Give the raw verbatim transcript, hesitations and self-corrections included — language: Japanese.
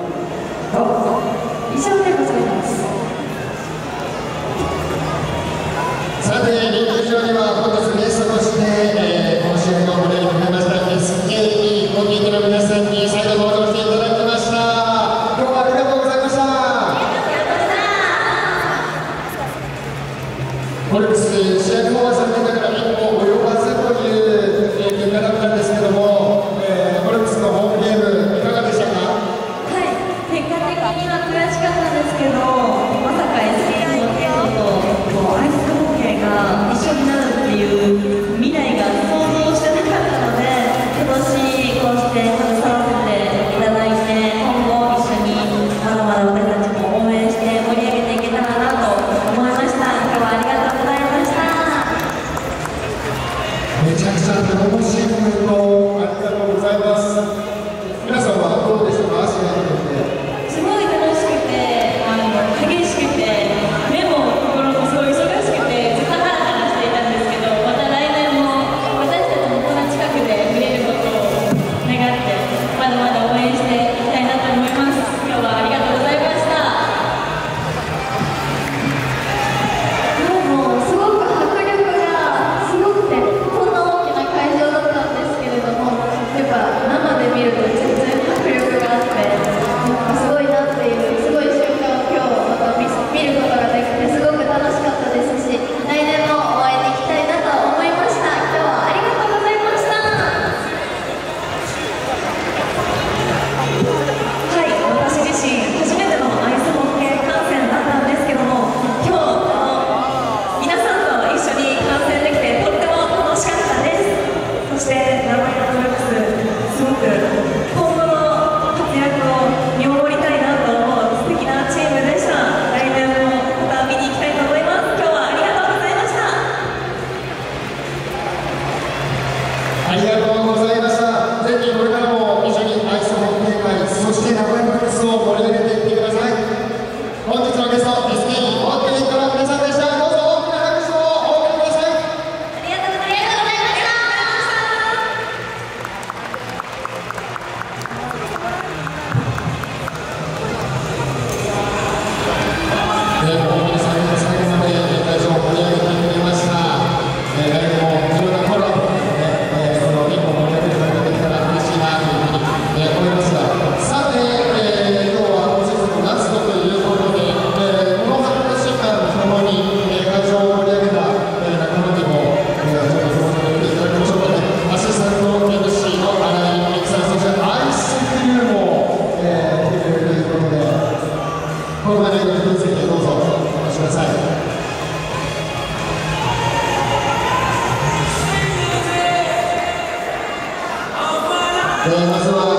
どうぞ。以上でございます。 さて、リンク上には本日ゲストとして、えー、この試合を盛り上げてくれました エスケービー コンビニの皆さんに再度登場していただきました。どうもありがとうございました。オリックス、試合後は残念ながら一歩及ばずという、えー、結果だったんですけども、えー、オリックスのホームゲームいかがでしたか？ はい、結果的には悔しかったんですけど、まさか エスケー のテーマとこうアイスホッケーが一緒になるっていう未来が想像してなかったので、今年こうして携わっていただいて、今後一緒にまだまだ私たちも応援して盛り上げていけたらなと思いました。今日はありがとうございました。 めちゃくちゃ頼もしいコメントありがとうございます。皆さんはどうでしたか？試合にとってすごい楽しくて、あの激しくて、目も心もすごい忙しくてずっとハラハラしていたんですけど、また来年も私たちもこんな近くで見れることを願ってまだまだ応援していきたいなと思います。今日はありがとうございました。もうすごく迫力がすごくて、こんな大きな会場だったんですけれども、やっぱ生で見ると全然迫力があって、なんかすごいなっていう、すごい瞬間を今日また見見ることができてすごく楽しかったですし、来年も応援に行きたいなと思いました。今日はありがとうございました。はい、私自身初めてのアイスホッケー観戦だったんですけども、今日あの皆さんと一緒に観戦できてとっても楽しかったです。そして名古屋ブルックス、すごく今後の活躍を見守りたいなと思う素敵なチームでした。来年もまた見に行きたいと思います。今日はありがとうございました。 ありがとうございました。ぜひこれからも一緒にアイスホッケー界、そして名古屋ブルックスを盛り上げていってください。本日のゲスト エスケービー ホッケーの皆さんでした。どうぞ大きな拍手をお送りください。 ありがとうございました。 えー、本当に最後の最後まで会場を盛り上げてくれました。えー、来年もいろんなコラボで、えー、その一歩盛り上げていただけたら嬉しいなというふうに、えー、思いますが、さて、えー、今日は今シーズンのラストということで、えー、このはちしゅうかんともに、えー、会場を盛り上げた、えー、仲間にも、えー、ちょっとそのまま見ていただきましょうかね。アシスタント エムシー の新井美樹さん、そしてアイスクリューも、えー、来てくれるということで、この場で一つどうぞお待ちください。えー、まずは